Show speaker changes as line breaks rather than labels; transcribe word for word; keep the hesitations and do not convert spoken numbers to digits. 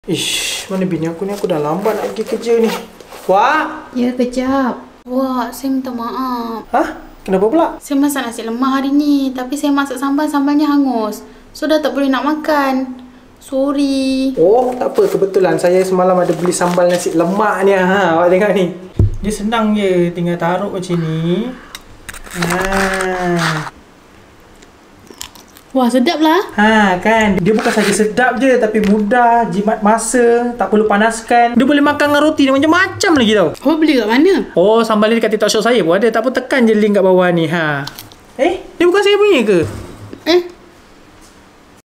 Ish, mana bini aku ni? Aku dah lambat nak pergi kerja ni. Wah.
Ya, kejap. Wah, saya minta maaf.
Hah? Kenapa pula?
Saya masak nasi lemak hari ni, tapi saya masak sambal, sambalnya hangus. So, dah tak boleh nak makan. Sorry.
Oh, tak apa. Kebetulan saya semalam ada beli sambal nasi lemak ni. Ha, awak tengok ni. Dia senang je. Tinggal taruh macam ni. Ha.
Wah, sedap lah.
Ha, kan? Dia bukan saja sedap je, tapi mudah, jimat masa, tak perlu panaskan. Dia boleh makan dengan roti, dia macam-macam lagi tau.
Awak beli kat mana?
Oh, sambal ni dekat TikTok shop saya pun ada. Tak pun tekan je link kat bawah ni. Ha. Eh, dia bukan saya punya ke?
Eh,